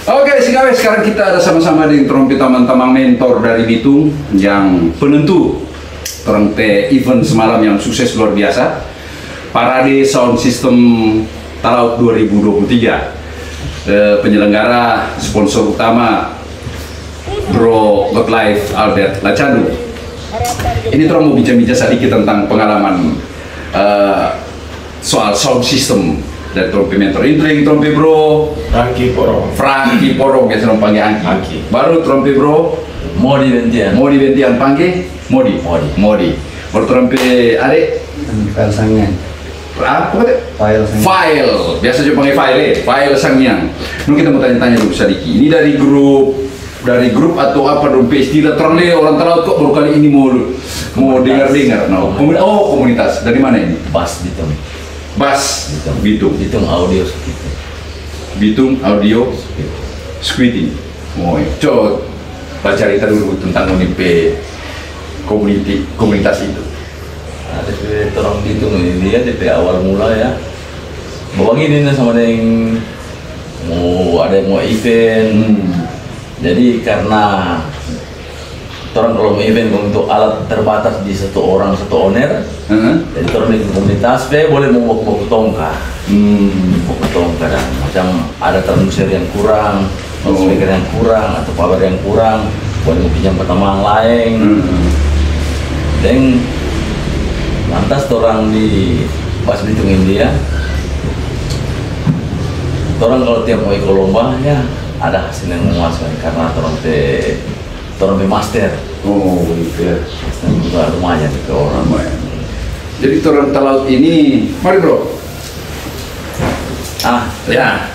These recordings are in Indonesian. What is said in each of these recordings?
Oke, sekarang kita ada sama-sama dengan trompet teman-teman mentor dari Bitung yang penentu trompet event semalam yang sukses luar biasa. Parade Sound System Talaut 2023. Penyelenggara sponsor utama Bro God Life Albert Lacanu. Ini terus mau bicara sedikit tentang pengalaman soal sound system dari trompet mentor. Ini trompet Bro Frankie Porong biasa orang panggil Angki. Baru trompet Bro Modi Bentian panggil Modi. Baru trompet Adek File Sangiang. apa kata? File Biasa juga panggil file Sangiang. Nah, kita mau tanya-tanya dulu sedikit. Ini dari grup atau apa dong istilah terle orang Talaut kok baru kali ini mau dengar. No. Komunitas. Dari mana ini? Bas Bitung audio Bitung audio squitting. Coba baca cerita dulu tentang UNIP komunitas itu. ada orang Bitung ini dia dari awal mula ya bawang ini sama yang mau event. Jadi karena orang kalau mau event untuk alat terbatas di satu orang satu owner, jadi orang di komunitas boleh mau bawa tongka, dan macam ada transmitter yang kurang, speaker yang kurang atau power yang kurang, boleh mau pinjam ke teman lain. Dan lantas orang di Bas Bitung India, orang kalau tiap mau ikut lomba ya ada hasil yang memuaskan karena orang master. Gitu ya. Master juga lumayan ke orang. Jadi orang Talaut ini, mari Bro. Ya.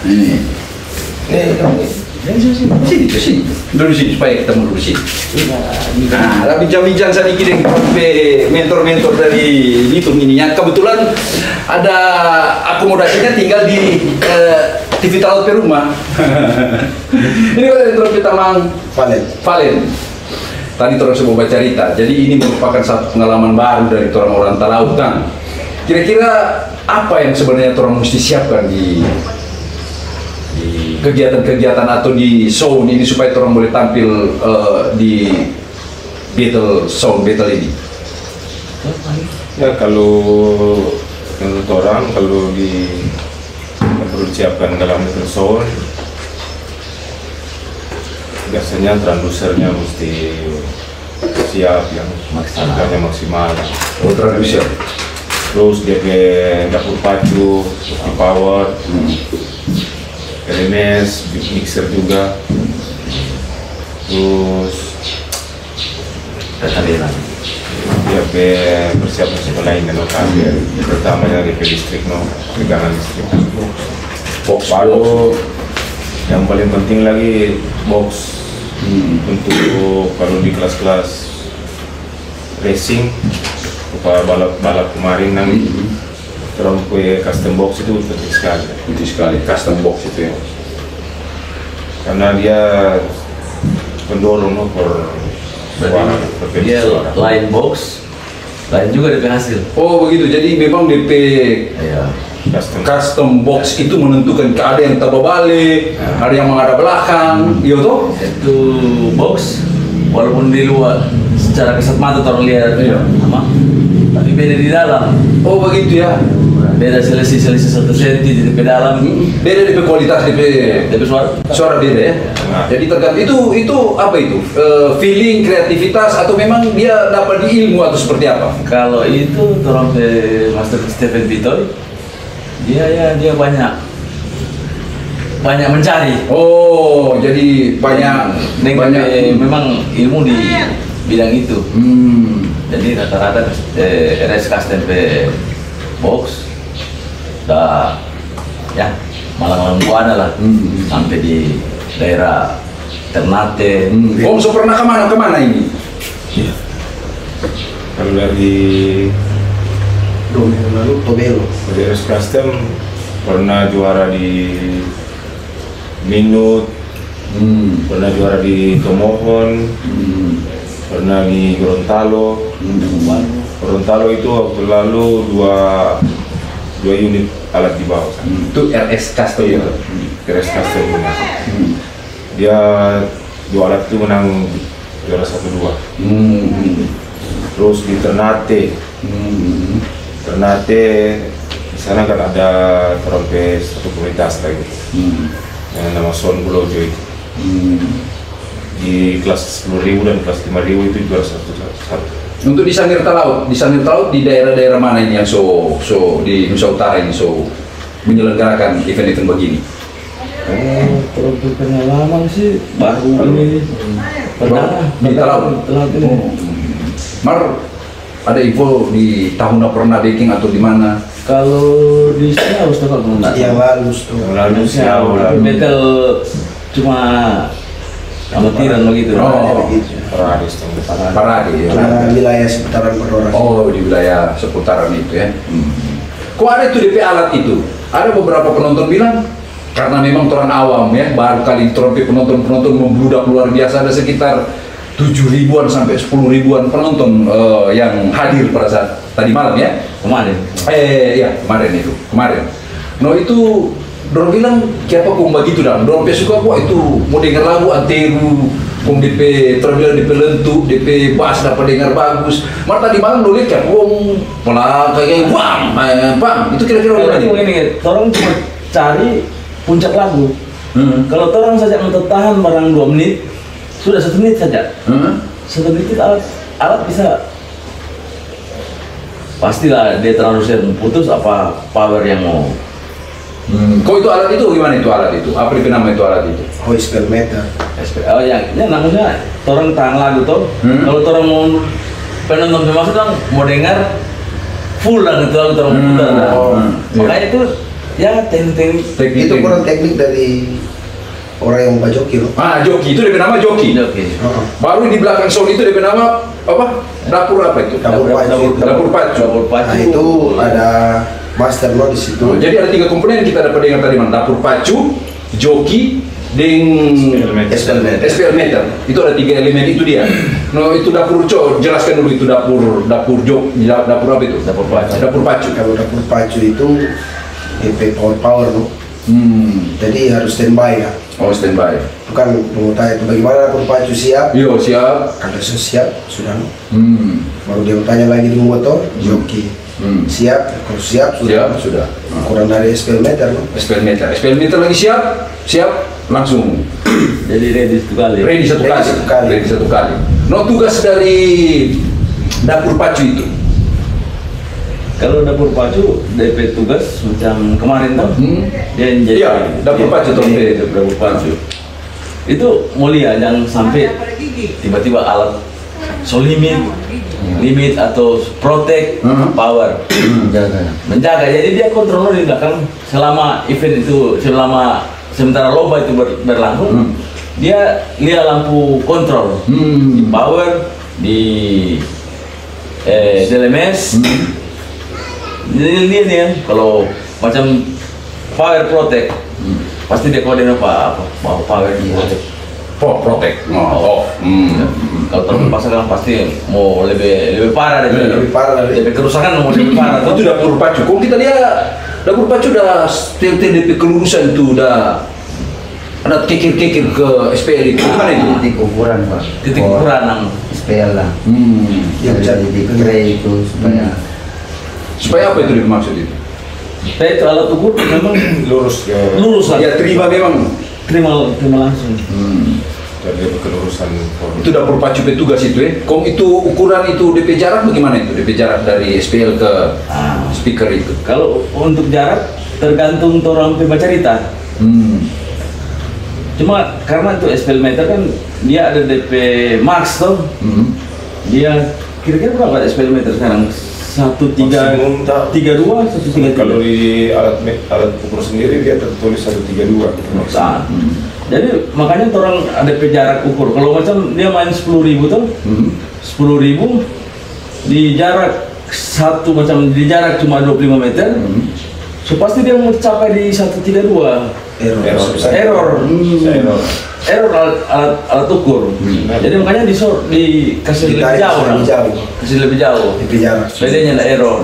Sini. Dulu sini supaya kita dulu sini. Nah, bincang-bincang sedikit dengan mentor-mentor dari Bitung ini. Yang kebetulan ada akomodasinya tinggal di TV Talaut Perumah. Ini kan trompet Tamang Valen. Tadi terus mau baca cerita. Jadi ini merupakan satu pengalaman baru dari orang Talautan. Kira-kira apa yang sebenarnya orang mesti siapkan di kegiatan-kegiatan atau di sound ini supaya orang boleh tampil di sound battle ini? Ya kalau menurut orang kalau perlu siapkan dalam battle sound, biasanya transducernya mesti siap yang maksimal. Transducer. Terus dia ke dapur pacu, power, LMS, mixer juga. Terus dia ke persiapan lain kan kabel. Pertamanya dia ke listrik pegangan listrik. Baru yang paling penting lagi box untuk kalau di kelas-kelas racing upaya balap kemarin terus custom box itu penting sekali Custom box itu ya. karena dia pendorong suara Dia line box, lain juga DP hasil. Oh begitu, jadi memang DP custom box itu menentukan ada yang terbalik, ada yang menghadap belakang, iya toh? Itu box, walaupun di luar secara kasat mata orang lihat sama, tapi beda di dalam. Oh begitu ya. Beda selisih 1 senti di dalam. Beda DP kualitas DP suara beda ya. Jadi tergantung itu apa itu? Feeling, kreativitas atau memang dia dapat di ilmu atau seperti apa? Kalau itu orang Master Stephen Bitoy, dia banyak mencari. Oh, jadi banyak memang ilmu di bidang itu. Jadi rata-rata RS custom box dah ya malang-malang Buana lah sampai di daerah Ternate. Om so pernah kemana ini? kalau dari Tobelo. RS Custom pernah juara di Minut, pernah juara di Tomohon, pernah di Gorontalo. Gorontalo itu waktu lalu dua unit alat di bawah. Itu RS Custom. Iya, RS Custom. Dia dua alat itu menang juara 1-2. Terus di Ternate di sana kan ada trompet satu komunitas lagi yang nama Son Bulojo itu. Di kelas 10.000 dan kelas 5.000 itu juara 1-1. Untuk di Sanggirta Laut di daerah-daerah mana ini yang so di Nusa Utara ini so menyelenggarakan event-event begini? Kalau pengalaman sih baru ini pernah di Talaut. Mar, ada info di tahun pernah baking atau di mana? Kalau di sini harus tetap Yang lalu tuh. lalu metal cuma amatiran begitu. Parade ya. Karena wilayah seputaran Pendora. Oh, di wilayah seputaran itu ya. Kok ada itu DP alat itu? Ada beberapa penonton bilang karena memang orang awam ya, baru kali trompet penonton membludak luar biasa, ada sekitar 7.000-an sampai 10.000-an penonton yang hadir pada saat tadi malam ya. Kemarin. Ya kemarin. No itu dorong bilang siapa kong begitu dah. Dorong suka kok itu mau dengar lagu Anteru, kong DP terbilang DP lentuk, DP bass dapat dengar bagus. Mar tadi malam lo lihat kan, kong malah kayak bang, itu kira-kira Kalau apa ini, orang cuma cari puncak lagu. Kalau orang saja untuk tahan barang 2 menit, sudah 1 menit saja. 1 menit itu alat bisa pastilah dia terlalu sering putus apa power yang mau. Kok itu alat itu gimana itu alat itu? Apa nama itu alat itu? Hoispel meter. Oh yang namanya orang tahan lagu tuh. Kalau orang mau penonton bermaksud orang mau dengar full lah gitu lagu orang putar. Makanya itu ya teknik Itu kurang teknik dari orang yang mau joki loh. Joki itu DP nama joki. Baru di belakang sound itu DP nama apa? Dapur apa itu? Dapur pacu. Nah itu ada master lo di situ. Jadi ada 3 komponen yang kita dapat dengar tadi, dapur pacu, joki, SPL meter. Itu ada 3 elemen itu dia. No itu dapur jelaskan dulu itu dapur apa itu? Dapur pacu. Kalau dapur pacu itu DP power lo. Jadi harus standby ya. Oh standby. Bukan mau tanya itu bagaimana dapur pacu siap? Yo siap. Kalau siap sudah. Baru dia tanya lagi di motor joki. Siap, kalau siap sudah. Kurang dari SPL meter loh. SPL meter lagi siap langsung. Jadi ready satu kali. No tugas dari dapur pacu itu. Kalau dapur pacu DP tugas macam kemarin tuh dia yang jadi dapur pacu dapur pacu itu mulia jangan sampai tiba-tiba alat limit atau protect power menjaga, jadi dia kontrol di belakang selama event itu, sementara lomba itu berlangsung dia lihat lampu kontrol di power di DLMS. Jadi dia nih kalau macam power protect pasti dia kode apa power protect. Kalau terpaksa pasti mau lebih parah dari kerusakan mau lebih parah. Itu dapur pacu. Kalau kita lihat dapur pacu udah DP kelurusan itu udah ada kekir ke SPL itu. Gimana itu? Titik ukuran pak. Titik ukuran SPL lah. Yang jadi di tray itu supaya apa itu dimaksud itu? Saya itu alat ukur memang lurus lah. Ya terima langsung. Jadi kelurusan itu dapur pacu petugas itu ya. Kong itu ukuran itu DP jarak bagaimana itu? DP jarak dari SPL ke speaker itu. Kalau untuk jarak tergantung orang pembaca cerita. Cuma karena itu SPL meter kan dia ada DP max tuh. Dia kira-kira berapa SPL meter sekarang? 132, 133. Kalau di alat ukur sendiri dia tertulis 132. Jadi makanya orang ada jarak ukur. Kalau macam dia main 10.000 tuh, 10.000 di jarak di jarak cuma 25 meter, so pasti dia mau capai di 132. Error alat ukur. Jadi makanya dikasih lebih jauh. Bedanya ada error.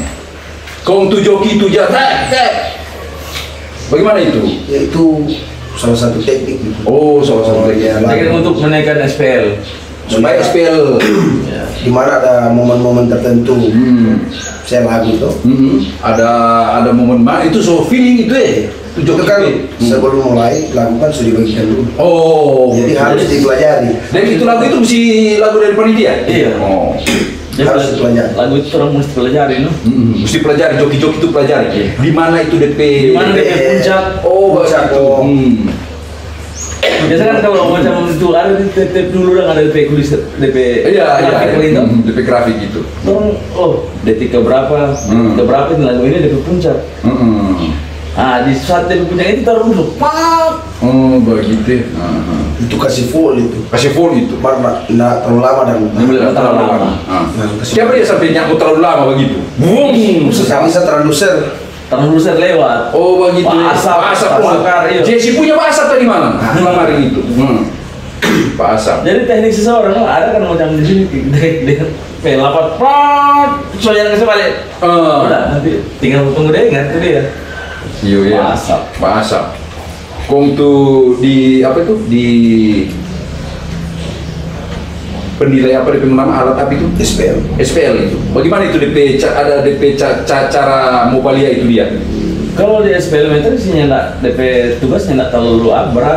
Kong tu joki tu jarak. Bagaimana itu? Yaitu salah satu teknik gitu. Oh, salah satu teknik. ya, Teknik untuk menaikkan SPL. Supaya SPL. Ya. di mana ada momen-momen tertentu saya lagu itu Ada momen itu so feeling itu itu kan sebelum mulai lagu kan sudah dibagikan dulu. Oh, Jadi harus dipelajari. dan itu lagu itu mesti lagu dari panitia. Iya. Oh. Jadi Harus dipelajari. lagu itu orang mesti pelajari, no? Mesti pelajari joki-joki itu pelajari. Di mana itu DP? Di mana DP puncak? Oh, begitu. Biasa kan kalau macam itu ada di TP dulu dan ada DP kulis, DP Iya, grafik itu. DP grafik gitu. Orang, detik keberapa, keberapa ini lagu ini DP puncak. Di saat DP puncak itu taruh dulu, pak. Oh, begitu. Itu kasih full itu. Kasih full itu. Karena nggak terlalu lama dan Nggak terlalu lama. Siapa dia sampai nyangkut terlalu lama begitu? Boom. Kami bisa traduser. Taruh dulu saya lewat. Oh, begitu. Asap bakar, iya. Jesse punya asap tadi malam. Kemarin itu. Pak Asap. Jadi teknik seseorang ada kan macam di sini dia pelapat, soalnya ke balik. Udah nanti tinggal tunggu deh ingat itu dia. Iya ya. Pak Asap. Kong tuh di apa itu di penilai apa DP nama alat api itu SPL itu. Bagaimana itu DP ada DP cara mobalia itu dia? Kalau di SPL meter sih nggak DP tugasnya nggak terlalu berat.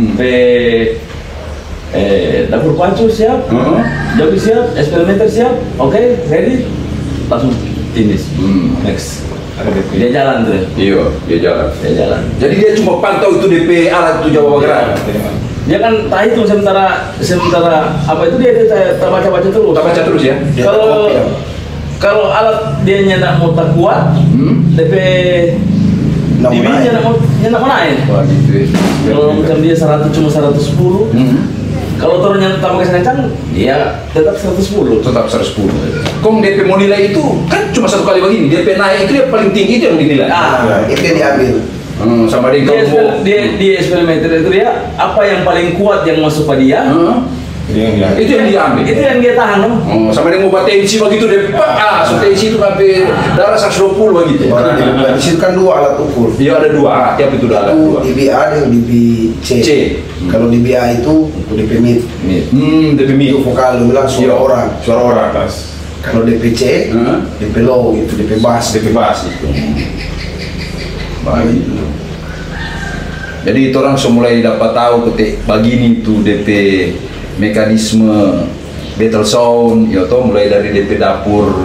Dapur pacu siap, joki siap, SPL meter siap, oke, ready, langsung finish. Next. Dia jalan tuh. Iya, dia jalan. Jadi dia cuma pantau itu DP alat itu Jawa Barat. Dia kan tahu itu sementara apa itu dia baca terus. Baca terus ya. Kalau alat dia nyenak mau tak kuat, DP DB nyenak mau naik. Wah gitu. Kalau macam dia 100 cuma 110. Kalau turunnya tambah kencang, dia tetap 110. Tetap 110. Kong DP mau nilai itu kan cuma satu kali begini. DP naik itu yang paling tinggi itu yang dinilai. Itu yang diambil. Sama dia di eksperimental itu dia apa yang paling kuat yang masuk pada dia. Itu yang diambil. Itu yang dia tahan, no? Sama dia mau buat tensi begitu deh. So tensi itu sampai darah 120 begitu. Di situ kan dua alat ukur. Iya ada dua. Tiap itu ada dua. DBA dan DBC. Kalau DBA itu untuk DP mid. DP mid. Itu vokal lu bilang suara orang. Suara orang atas. Kalau DPC, DP low itu DP bass. DP bass itu. Baik. Jadi itu orang mulai dapat tahu ketik begini tuh DP mekanisme battle sound, ya toh mulai dari DP dapur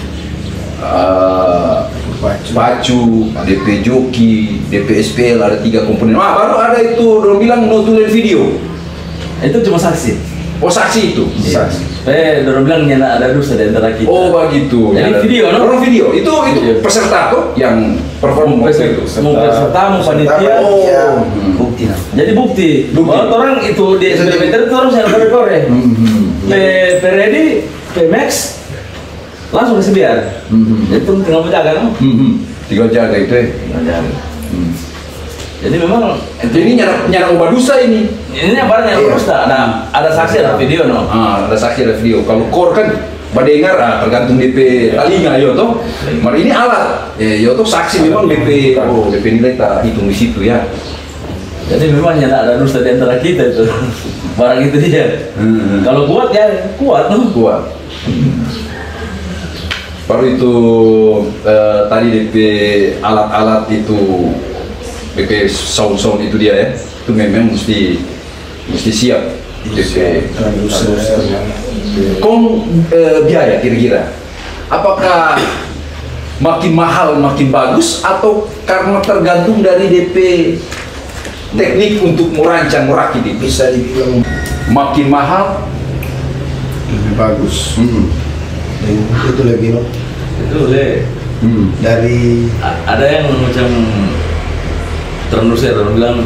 pacu, DP joki, DP SPL ada 3 komponen. Baru ada itu orang bilang notulen video. Itu cuma saksi. Oh saksi itu. Saksi. Dorong bilang ada dosa di antara kita. Oh begitu. Jadi video, no? Orang video itu peserta tuh yang perform itu. Mau peserta, mau panitia. Bukti. Jadi bukti. Kalau orang itu di eksperimenter itu orang saya rekor ya. Ready, max, langsung kasih biar. Itu tinggal menjaga, no? Tinggal jaga itu ya. Jadi memang ini nyarang ubah dusa ini. Ini barang yang dusta. Ada saksi, ada video, no? Ada saksi, ada video. Kalau core kan badengar tergantung DP talinga yo toh. Mari ini alat. Yo toh saksi memang DP DP nilai tak hitung di situ ya. Jadi memang ada dusta di antara kita itu. Barang itu dia. Kalau kuat ya kuat, no? Kuat. Baru itu tadi DP alat-alat itu DP sound itu dia ya. Itu memang mesti siap. DP Kong biaya kira-kira. Apakah makin mahal makin bagus atau karena tergantung dari DP teknik untuk merancang merakit itu? Bisa dibilang makin mahal lebih bagus. Dan itu lebih no. Itu dari ada yang macam orang bilang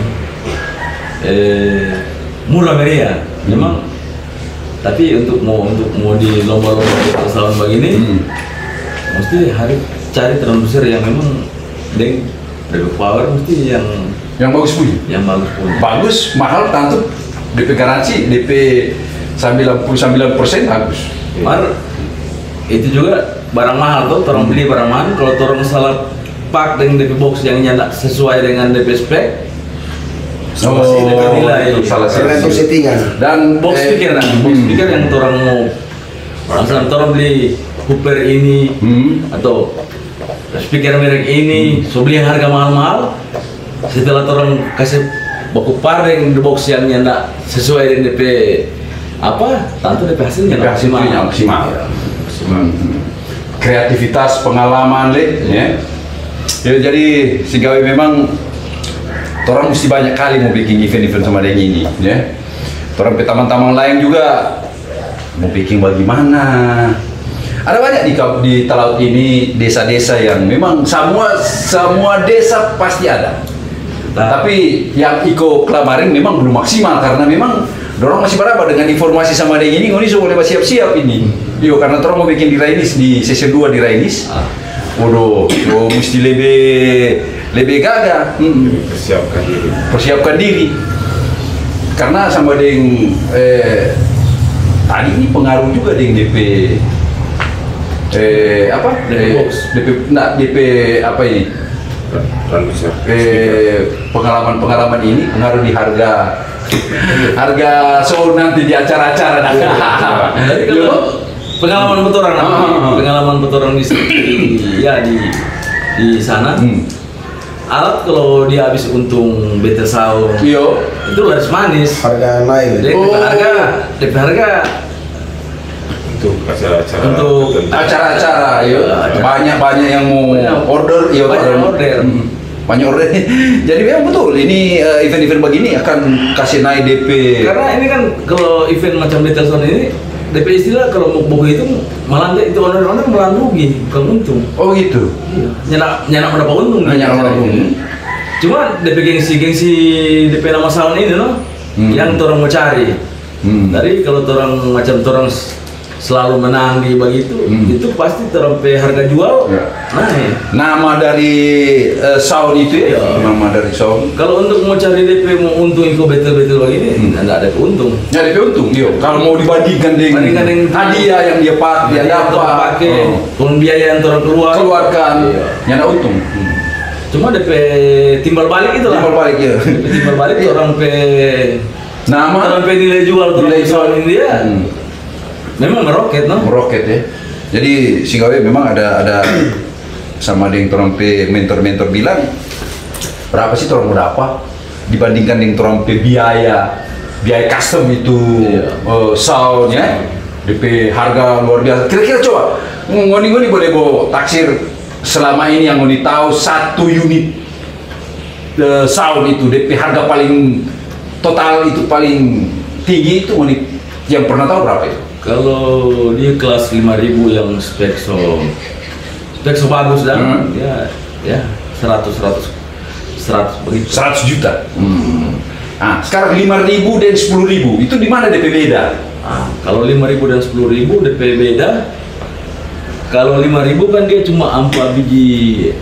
murah meriah. Memang tapi untuk mau di lomba-lomba di tahun begini mesti harus cari transducer yang memang power mesti yang bagus punya. Bagus, mahal tentu DP garansi, DP 99% bagus. Itu juga barang mahal tuh, orang beli barang mahal. Kalau orang salah pak dengan DP box yang tidak sesuai dengan DP spek, salah tergantung settingan. Dan box speaker box speaker yang orang mau misalnya orang beli Cooper ini atau speaker merek ini, so beli yang harga mahal-mahal, setelah orang kasih baku pareng di box yang tidak sesuai dengan DP apa, tentu DP hasilnya maksimal. Kreativitas, pengalaman ya. Jadi si gawe memang orang mesti banyak kali mau bikin event-event sama dengan ini ya. Orang teman-teman lain juga mau bikin bagaimana. Ada banyak di Talaut ini desa-desa yang memang semua desa pasti ada. Tapi yang Iko kemarin memang belum maksimal karena memang dorong masih berapa dengan informasi sama dengan ini boleh siap-siap ini. Yo karena dorong mau bikin di Rainis di sesi 2 di Rainis. Waduh, mesti lebih gagah. Persiapkan diri. Karena sama dengan tadi ini pengaruh juga dengan DP DP apa ini? Pengalaman ini pengaruh di harga show nanti di acara-acara. Pengalaman betul di sana. Alat kalau dia habis untung beta saung itu laris manis. Harga naik. DP harga untuk acara-acara banyak yang mau order banyak order. Jadi memang betul ini event-event begini akan kasih naik DP karena ini kan kalau event macam Betelson ini DP istilah kalau mau bohong itu malah itu owner malah rugi bukan untung. Oh gitu. Nyanak mendapat untung. Cuma DP gengsi DP nama sound ini yang orang mau cari. Dari kalau orang macam orang selalu menang di begitu, itu pasti terompe harga jual naik. Nama dari sound itu nama dari sound. Kalau untuk mau cari DP mau untung itu betul-betul begini, tidak ada keuntung. Ada keuntung, kalau mau dibandingkan dengan hadiah yang dia pakai, pun biaya yang orang keluarkan, ada untung. Cuma DP timbal balik itu lah. Timbal balik orang nama, orang nilai jual orang sound ini dia. Memang meroket ya. Jadi si gawe memang ada sama dengan torompe mentor bilang berapa sih torong berapa dibandingkan dengan torompe biaya custom itu soundnya DP harga luar biasa. Kira-kira coba ngoni boleh taksir selama ini yang ngoni tahu 1 unit sound itu DP harga paling total itu paling tinggi itu ngoni yang pernah tahu berapa itu? Kalau dia kelas 5.000 yang spek so bagus dan ya 100 begitu. 100 juta. Nah, sekarang 5.000 dan 10.000 itu di mana DP beda? Kalau 5.000 dan 10.000 DP beda. Kalau 5.000 kan dia cuma 4 biji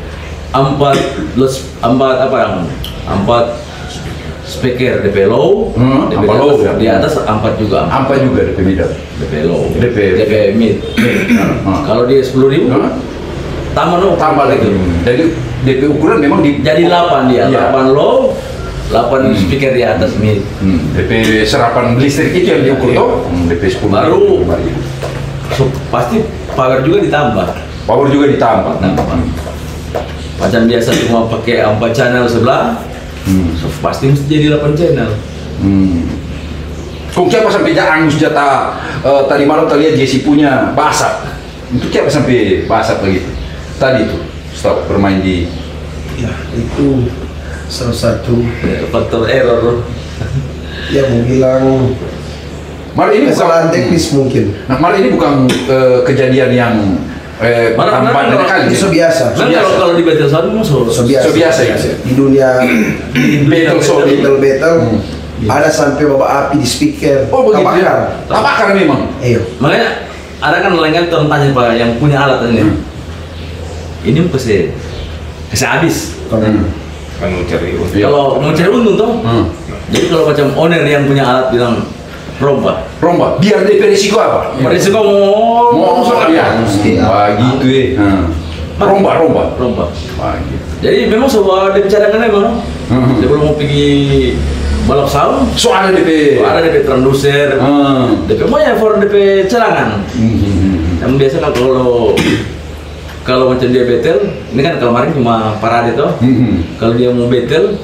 4 speaker DP low, DP low di atas 4 juga. 4 juga DP mid. DP low, DP mid. Kalau dia 10.000, tambah lagi. Jadi DP ukuran memang jadi 8 dia, 8 low, 8 speaker di atas mid. DP serapan listrik itu yang diukur toh, DP 10. Baru pasti power juga ditambah. Macam biasa cuma pakai 4 channel sebelah. Pasti mesti jadi 8 channel. Kok siapa sampai angus jatah tadi malam kita lihat Jesse punya basap. Itu siapa sampai basap begitu? Tadi tuh stop bermain di. Ya itu salah satu faktor error. Ya mau bilang. Mar ini kesalahan teknis mungkin. Nah, Mar ini bukan kejadian yang kali itu biasa. Kalau di battle sound biasa ya. Di dunia battle ada sampai bawa api di speaker. Oh begitu ya. Tabakar memang. Iya. Makanya ada kan lain orang tanya Pak yang punya alat ini. Ini kasih habis. Kan mau cari untung. Kalau mau cari untung toh. Jadi kalau macam owner yang punya alat bilang romba biar DP risiko apa? Risiko mau ya begitu ya. Romba jadi memang sebuah dibicarakan memang sebelum mau pergi balap saung. So ada DP. Ada DP transducer. DP banyak for DP celangan. Yang biasa kalau macam dia betel, ini kan kemarin cuma parade toh. Kalau dia mau betel,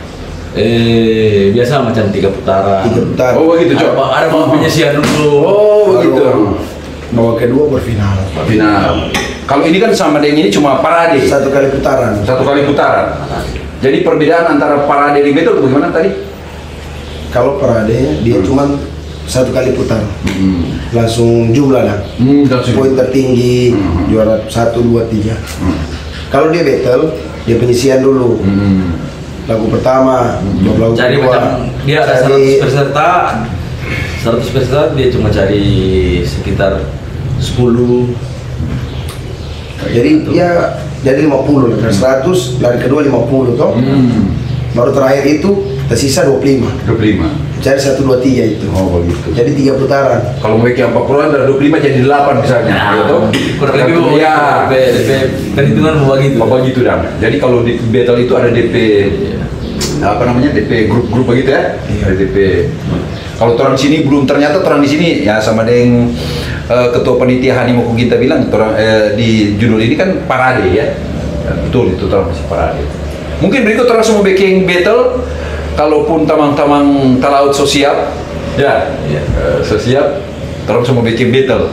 biasa macam 3 putaran. 3 putaran. Oh begitu Cok. Ada bawa penyisian dulu. Oh begitu. Babak kedua berfinal. Final. Kalau ini kan sama dengan ini cuma parade. 1 kali putaran. 1 kali putaran. Jadi perbedaan antara parade di betul bagaimana tadi? Kalau parade dia cuma 1 kali putar, langsung jumlah dah. Poin tertinggi juara 1, 2, 3. Kalau dia battle, dia penyisian dulu. Lagu pertama, lagu Cari kedua. macam dia ada 100 peserta. 100 peserta dia cuma cari sekitar 10. Jadi dia jadi 50 dari 100, dari kedua 50 toh. Baru terakhir itu tersisa 25. 25. Cari 1, 2, 3 itu. Oh begitu. Jadi 3 putaran. Kalau mereka 40-an dari 25 jadi 8 misalnya. Gitu. Kurang lebih Ya. DP perhitungan begitu. Begitu dah. Jadi kalau di battle itu ada DP apa namanya DP grup-grup begitu ya. Ada DP. Kalau orang sini belum, ternyata orang di sini ya sama dengan ketua panitia Hani mau kita bilang di judul ini kan parade ya. Betul itu orang masih parade. Mungkin berikut orang semua baking battle. Kalaupun tamang-tamang talaut sosial, ya, so siap, orang semua bikin battle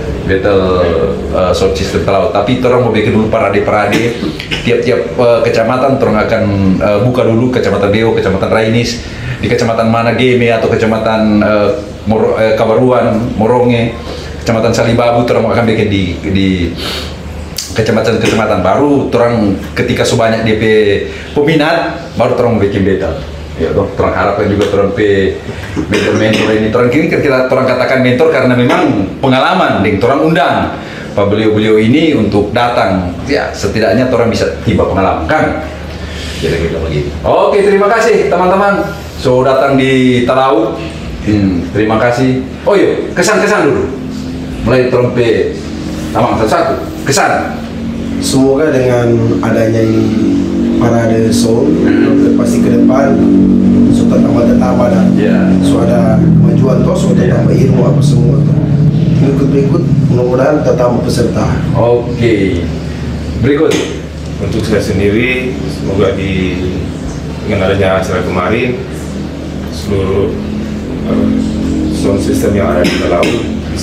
sound system talaut. Tapi orang mau bikin dulu parade-parade, tiap-tiap kecamatan orang akan buka dulu kecamatan Deo, kecamatan Rainis, di kecamatan mana Geme atau kecamatan Kabaruan, Moronge, kecamatan Salibabu, orang akan bikin di kecamatan baru. Orang ketika sebanyak DP peminat, baru orang bikin battle. Ya dong, orang harapkan juga orang mentor ini. Orang kini kita orang katakan mentor karena memang pengalaman, ding orang undang Pak beliau ini untuk datang. Ya setidaknya orang bisa tiba pengalaman kan. Kira-kira begitu. Oke, terima kasih teman-teman. So datang di Talaut. Terima kasih. Oh iya, kesan-kesan dulu. Mulai trompe tamang satu-satu. Kesan. Semoga dengan adanya ini parade sound pasti ke depan sudah tambah dan ada kemajuan toh, sudah tambah ilmu apa semua toh. Berikut mudah-mudahan tambah peserta. Oke. Berikut Untuk saya sendiri, semoga dengan adanya acara kemarin seluruh sound system yang ada di Talaut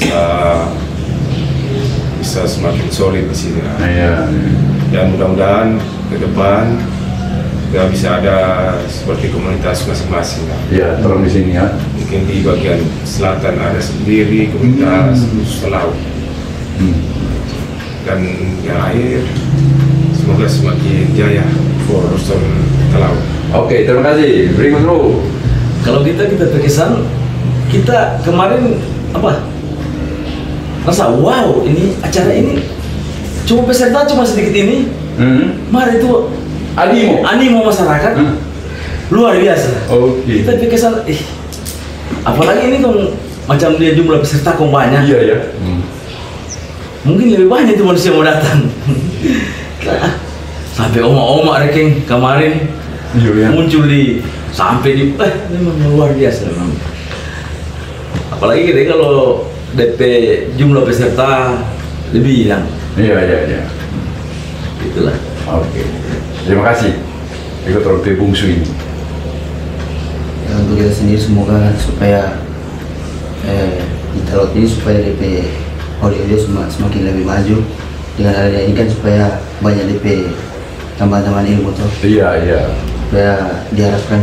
bisa semakin solid di sini. Dan mudah-mudahan ke depan juga bisa ada seperti komunitas masing-masing. Ya, terang di sini ya. Mungkin di bagian selatan ada sendiri komunitas Talaut. Dan yang akhir semoga semakin jaya for sound Talaut. Oke, terima kasih. Berikut dulu. Kalau kita terkesan, kita kemarin apa? Rasa wow, ini acara ini cuma peserta cuma sedikit ini. Mari itu animo masyarakat luar biasa. Kita terkesan, apalagi ini kan macam dia jumlah peserta kok banyak. Iya ya. Mungkin lebih banyak itu manusia mau datang. Sampai oma-oma reking kemarin muncul sampai di memang luar biasa memang. Apalagi kita kalau DP jumlah peserta lebih yang. Iya. Itulah. Oke. Terima kasih. Ikut trompe bungsu ini. Ya, untuk kita sendiri semoga supaya di Talaut ini supaya DP audio semakin lebih maju. Dengan adanya ini kan supaya banyak DP tambahan ilmu tuh. Iya. Supaya diharapkan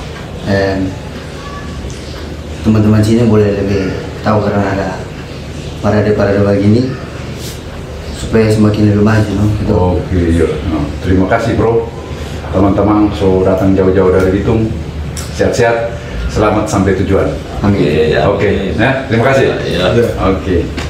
teman-teman sini boleh lebih tahu karena ada parade-parade begini supaya semakin lebih maju gitu. Oke, iya. Terima kasih bro. Teman-teman so datang jauh-jauh dari Bitung. Sehat-sehat. Selamat sampai tujuan. Amin. Oke. Oke. Terima kasih. Ya. Oke.